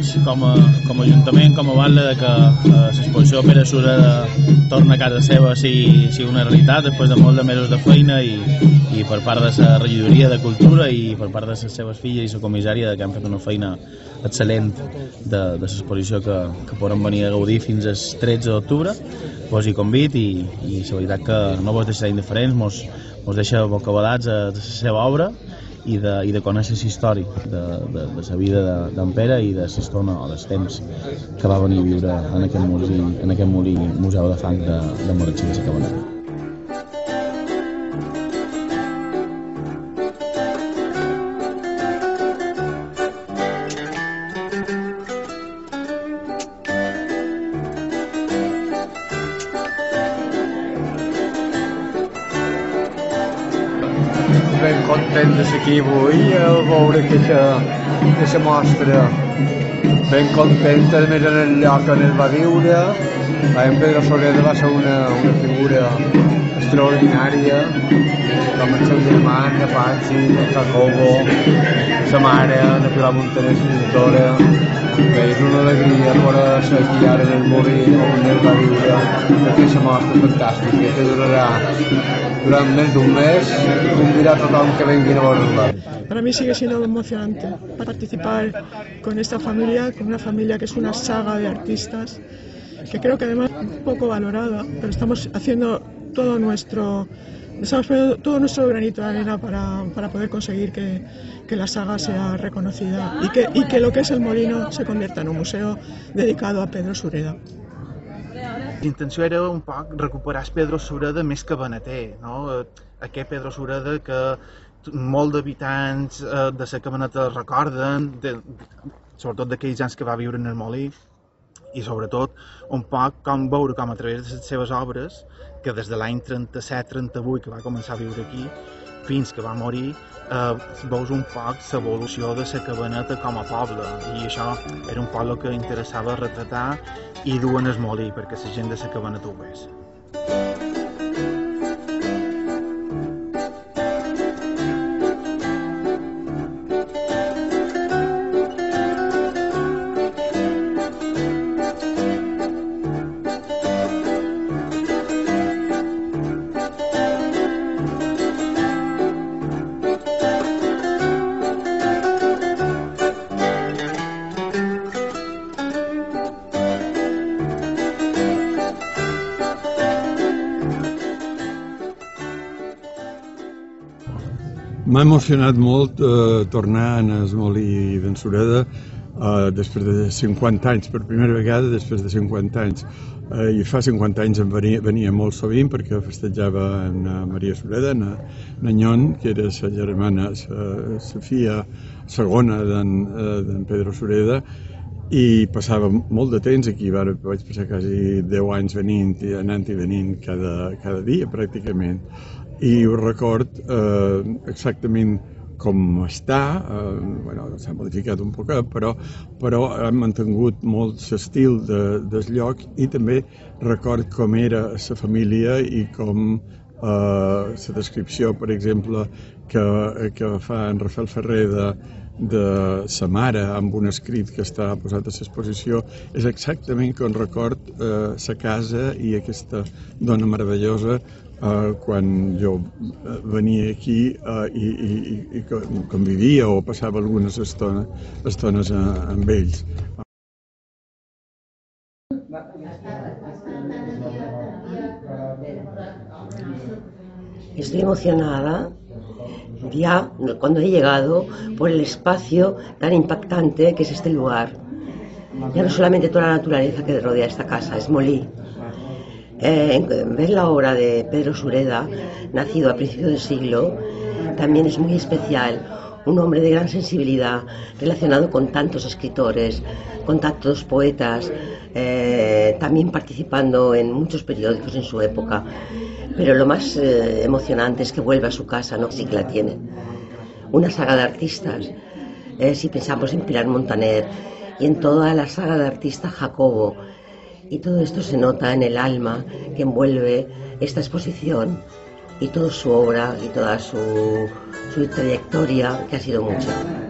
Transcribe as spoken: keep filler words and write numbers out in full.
com a, com a Ajuntament, com a banda, de que eh, l'exposició Pere Sureda torna a casa seva sigui, sigui una realitat després de molts de mesos de feina i, i per part de la regidoria de Cultura i per part de les seves filles i la comissària, que han fet una feina excel·lent de, de l'exposició que, que poden venir a gaudir fins al tretze d'octubre. Vos hi convit i, i la veritat que no vos deixarà indiferents, mos, mos deixa bocabadats de la seva obra i de, i de conèixer la història de, de, de la vida d'en Pere i de l'estona o dels temps que va venir a viure en aquest molí, en aquest molí Museu de Fang de, de Moratxí de la Cabanera. Ben content de ser aquí avui a veure aquesta mostra. Ben content, a més en el lloc on es va viure. En Pedro Sureda va ser una, una figura extraordinària, com el seu germà, en Apache, en Jacobo, sa mare, en Pilar Montaner, l'escriptora. És una alegria veure ser aquí ara en el molí on es va viure aquesta mostra fantàstica que durarà durante més d'un mes y convidará a todos que vengan a verla. Para mí sigue siendo emocionante participar con esta familia, con una familia que es una saga de artistas, que creo que además es poco valorada, pero estamos haciendo todo nuestro, estamos poniendo todo nuestro granito de arena para, para poder conseguir que, que la saga sea reconocida y que, y que lo que es el molino se convierta en un museo dedicado a Pedro Sureda. La intenció era un poc recuperar el Pedro Sureda més cabaneter, no? Aquest Pedro Sureda que molts d'habitants de la Cabaneta recorden, de, sobretot d'aquells anys que va viure en el molí, i sobretot un poc com veure com a través de les seves obres, que des de l'any trenta-set trenta-vuit que va començar a viure aquí fins que va morir, eh, veus un poc l'evolució de la Cabaneta com a poble, i això era un poc el que interessava retratar i dur en el molí perquè la gent de la Cabaneta ho vés. M'ha emocionat molt eh, tornar en el molí d'en Sureda eh, després de cinquanta anys, per primera vegada després de cinquanta anys. Eh, I fa cinquanta anys em venia, venia molt sovint perquè festejava en Maria Sureda, en Nyon, que era la germana, la filla segona d'en Pedro Sureda, i passava molt de temps aquí, vaig passar quasi deu anys venint i anant i venint cada, cada dia pràcticament. I ho record eh, exactament com està, eh, bueno, s'ha modificat un poc, però, però han mantingut molt l'estil de, del lloc i també record com era la família i com eh, la descripció, per exemple, que, que fa en Rafael Ferrer de, de sa mare amb un escrit que està posat a l'exposició és exactament com record eh, sa casa i aquesta dona meravellosa Uh, quan jo uh, venia aquí uh, i, i, i convivia o passava algunes estones, estones uh, amb ells. Estoy emocionada ya cuando he llegado por el espacio tan impactante que es este lugar. Ya no solamente toda la naturaleza que rodea esta casa, es Molí. Eh, ver la obra de Pedro Sureda, nacido a principios del siglo, también es muy especial. Un hombre de gran sensibilidad, relacionado con tantos escritores, con tantos poetas, eh, también participando en muchos periódicos en su época. Pero lo más eh, emocionante es que vuelve a su casa, no sí que la tiene. Una saga de artistas. Eh, si pensamos en Pilar Montaner y en toda la saga de artistas Jacobo, y todo esto se nota en el alma que envuelve esta exposición y toda su obra y toda su, su trayectoria, que ha sido mucha.